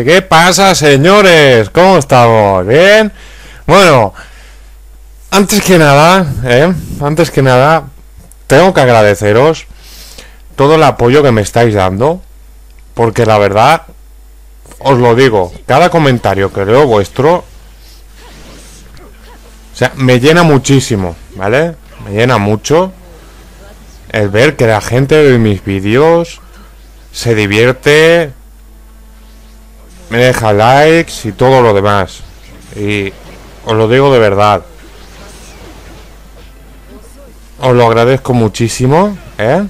¿Qué pasa, señores? ¿Cómo estamos? ¿Bien? Bueno, antes que nada, tengo que agradeceros todo el apoyo que me estáis dando, porque la verdad, os lo digo, cada comentario que leo vuestro, o sea, me llena muchísimo, ¿vale? Me llena mucho el ver que la gente ve mis vídeos, se divierte, me deja likes y todo lo demás. Y os lo digo de verdad. Os lo agradezco muchísimo, ¿eh?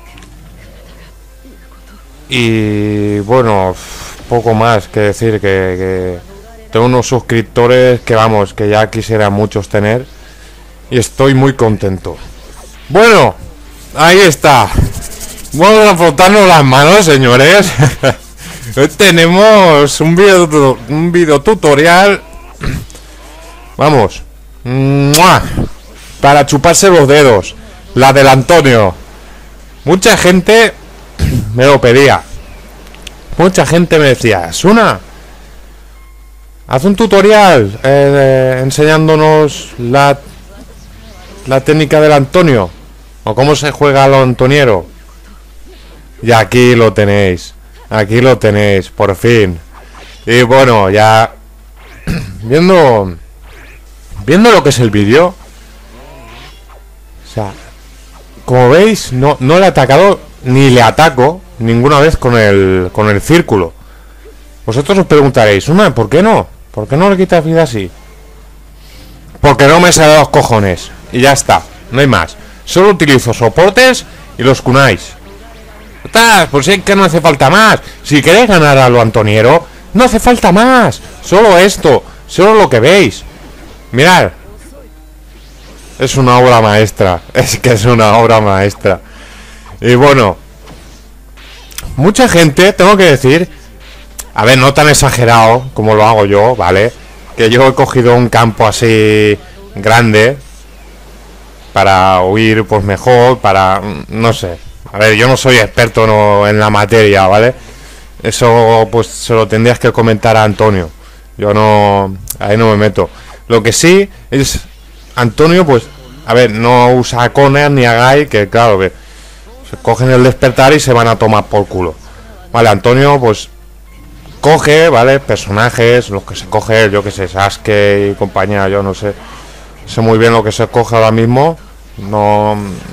Y bueno, poco más que decir, que tengo unos suscriptores que vamos, que ya quisiera muchos tener. Y estoy muy contento. Bueno, ahí está. Vamos a frotarnos las manos, señores. Hoy tenemos un video tutorial. Vamos. ¡Mua! Para chuparse los dedos. La del Antonio. Mucha gente me lo pedía. Mucha gente me decía: Asuna, haz un tutorial enseñándonos la técnica del Antonio, o cómo se juega al Antoniero. Y aquí lo tenéis. Aquí lo tenéis, por fin. Y bueno, ya viendo lo que es el vídeo, o sea, como veis, no le he atacado ni le ataco ninguna vez con el círculo. Vosotros os preguntaréis: ¿por qué no? ¿Por qué no le quitas vida así? Porque no me sale los cojones. Y ya está, no hay más. Solo utilizo soportes y los kunais. Pues es que no hace falta más. Si queréis ganar a lo Antoniero, no hace falta más. Solo esto, solo lo que veis. Mirad. Es una obra maestra. Es que es una obra maestra. Y bueno, mucha gente, tengo que decir, a ver, no tan exagerado como lo hago yo, ¿vale? Que yo he cogido un campo así grande para huir pues mejor, para, no sé. A ver, yo no soy experto en la materia, ¿vale? Eso pues se lo tendrías que comentar a Antonio. Yo no, ahí no me meto. Lo que sí es, Antonio pues, a ver, no usa a Connor ni a Guy, que claro, que se cogen el despertar y se van a tomar por culo. Vale, Antonio pues coge, ¿vale? Personajes, los que se coge, yo que sé, Sasuke y compañía, yo no sé. Sé muy bien lo que se coge ahora mismo. No,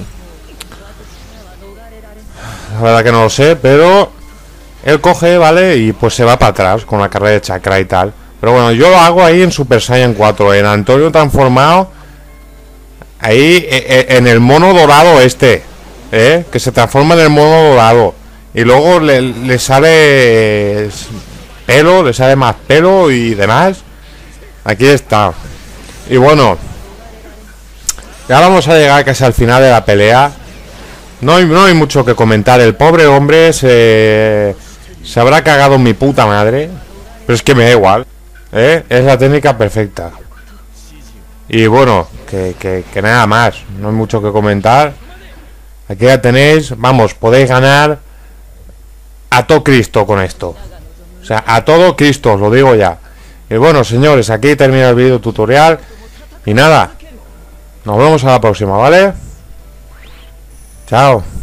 la verdad que no lo sé, pero él coge, ¿vale? Y pues se va para atrás con la carrera de chakra y tal. Pero bueno, yo lo hago ahí en Super Saiyan 4, en Antonio transformado, ahí en el mono dorado este, que se transforma en el mono dorado. Y luego le sale pelo, le sale más pelo y demás. Aquí está. Y bueno, ya vamos a llegar casi al final de la pelea. No hay mucho que comentar. El pobre hombre se habrá cagado en mi puta madre. Pero es que me da igual. Es la técnica perfecta. Y bueno, que nada más. No hay mucho que comentar. Aquí ya tenéis. Vamos, podéis ganar a todo Cristo con esto. O sea, a todo Cristo, os lo digo ya. Y bueno, señores, aquí termina el vídeo tutorial. Y nada, nos vemos a la próxima, ¿vale? Chao.